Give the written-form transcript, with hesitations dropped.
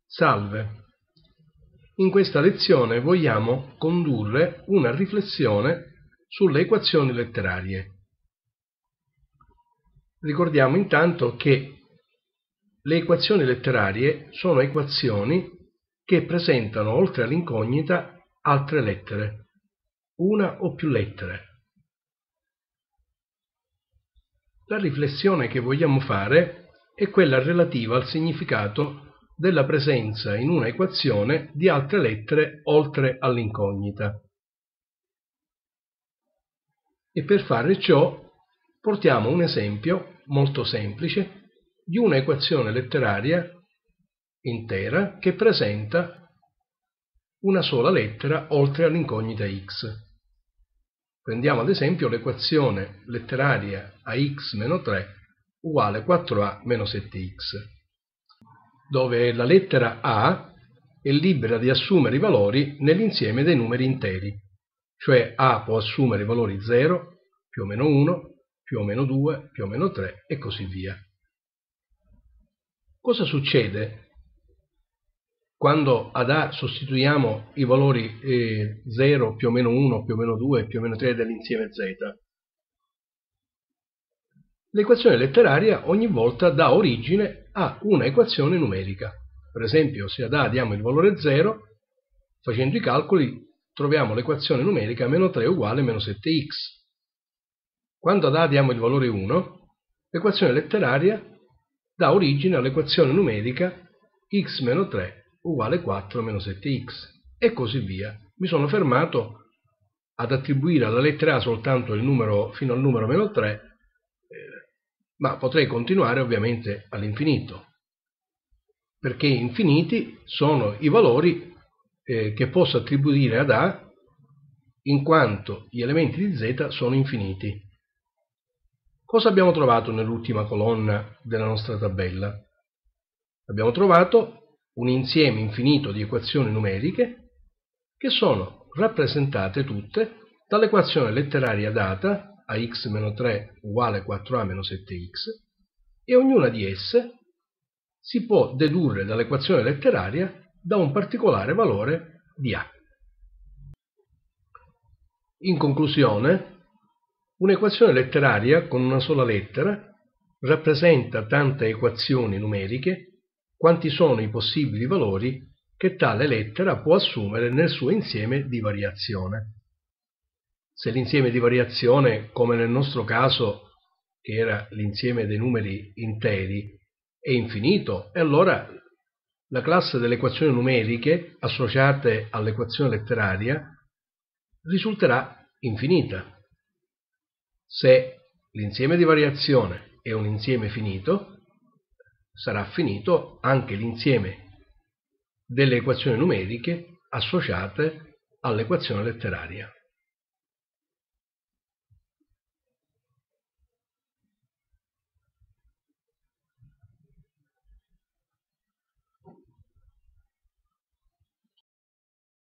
Salve! In questa lezione vogliamo condurre una riflessione sulle equazioni letterarie. Ricordiamo intanto che le equazioni letterarie sono equazioni che presentano oltre all'incognita altre lettere, una o più lettere. La riflessione che vogliamo fare è quella relativa al significato della presenza in una equazione di altre lettere oltre all'incognita. E per fare ciò portiamo un esempio molto semplice di una equazione letteraria intera che presenta una sola lettera oltre all'incognita x. Prendiamo ad esempio l'equazione letteraria ax meno 3 uguale 4a meno 7x, dove la lettera a è libera di assumere i valori nell'insieme dei numeri interi, cioè a può assumere i valori 0, più o meno 1, più o meno 2, più o meno 3 e così via. Cosa succede quando ad a sostituiamo i valori 0, più o meno 1, più o meno 2, più o meno 3 dell'insieme z? L'equazione letteraria ogni volta dà origine a una equazione numerica. Per esempio, se ad a diamo il valore 0, facendo i calcoli troviamo l'equazione numerica meno 3 uguale meno 7x. Quando ad a diamo il valore 1, l'equazione letteraria dà origine all'equazione numerica x meno 3 uguale 4 meno 7x e così via. Mi sono fermato ad attribuire alla lettera a soltanto il numero fino al numero meno 3, ma potrei continuare ovviamente all'infinito, perché infiniti sono i valori che posso attribuire ad a in quanto gli elementi di z sono infiniti. Cosa abbiamo trovato nell'ultima colonna della nostra tabella? Abbiamo trovato un insieme infinito di equazioni numeriche che sono rappresentate tutte dall'equazione letteraria data ax meno 3 uguale 4a meno 7x e ognuna di esse si può dedurre dall'equazione letteraria da un particolare valore di a. In conclusione, un'equazione letteraria con una sola lettera rappresenta tante equazioni numeriche quanti sono i possibili valori che tale lettera può assumere nel suo insieme di variazione. Se l'insieme di variazione, come nel nostro caso, che era l'insieme dei numeri interi, è infinito, e allora la classe delle equazioni numeriche associate all'equazione letteraria risulterà infinita. Se l'insieme di variazione è un insieme finito, sarà finito anche l'insieme delle equazioni numeriche associate all'equazione letteraria.